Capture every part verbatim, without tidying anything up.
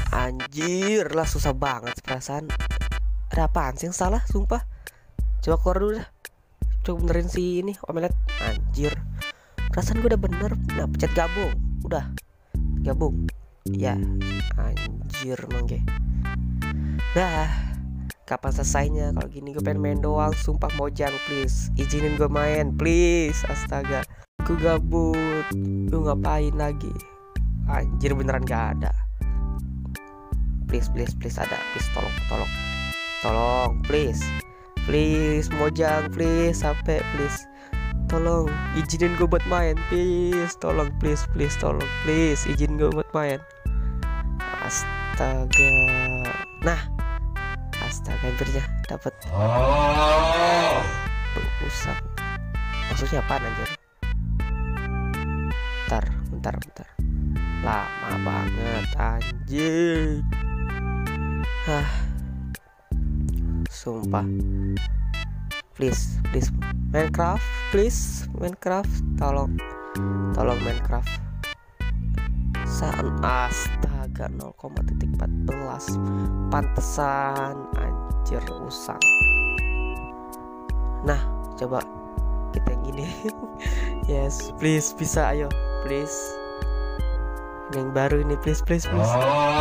Anjir lah, susah banget perasaan. Ada apaan sih yang salah, sumpah. Coba keluar dulu dah. Coba benerin si ini omelet. Anjir, perasaan gue udah bener. Nah, pencet gabung. Udah gabung. Ya, anjir mangge. Dah, kapan selesainya? Kalau gini gue pengen main doang. Sumpah Mojang, please izinin gue main, please. Astaga, gue gabut. Lu ngapain lagi? Anjir, beneran gak ada. Please, please, please ada. Please, tolong, tolong, tolong, please, please, Mojang, please, sampai, please, tolong, izinin gue buat main, please, tolong, please, please, tolong, please, izin gue buat main. Astaga, nah, astaga, hampirnya dapat. Oh, usang. Maksudnya apaan anjir? Bentar, bentar, bentar. Lama banget anjing. Hah, sumpah. Please, please Minecraft, please Minecraft, tolong, tolong Minecraft. San, astaga, nol koma empat belas. Pantesan anjir usang. Nah, coba kita yang gini. Yes, please, bisa, ayo, please. Yang baru ini, please, please, please.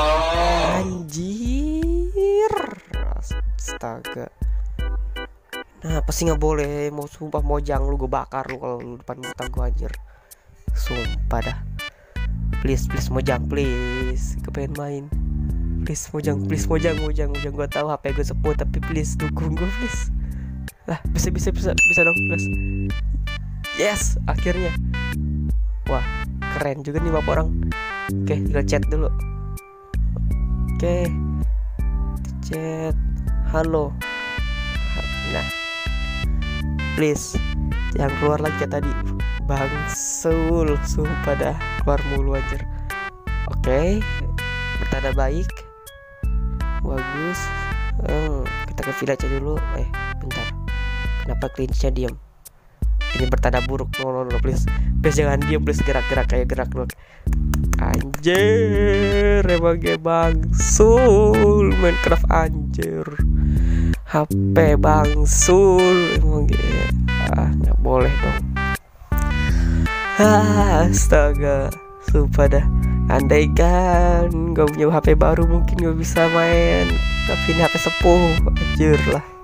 Anjir, astaga. Nah, pasti nggak boleh. Mau sumpah Mojang, lu gue bakar lu kalau lu depan mata gue anjir. Sumpah dah. Please, please Mojang, please. Gue pengen main. Please Mojang, please Mojang, Mojang, Mojang. Gue tahu H P gue sepuh, tapi please dukung gue, please. Lah, bisa, bisa, bisa, bisa dong, please. Yes, akhirnya. Wah, keren juga nih bapak orang. Oke, tinggal chat dulu. Oke, chat. Halo. Nah, please jangan keluar lagi kayak tadi. Bangsul, sumpah dah, keluar mulu anjir. Oke, bertanda baik. Bagus. hmm, Kita ke village aja dulu. Eh, bentar, kenapa clinch-nya diem? Ini bertanda buruk. No, no, no, please, please jangan diem, please gerak-gerak, kayak gerak dulu. Anjir, emang bangsul Minecraft anjir. H P bangsul emang gitu. Ah, nggak boleh dong. Ah, astaga, sumpah dah. Andai kan gak punya H P baru mungkin gak bisa main, tapi ini H P sepuh, anjir lah.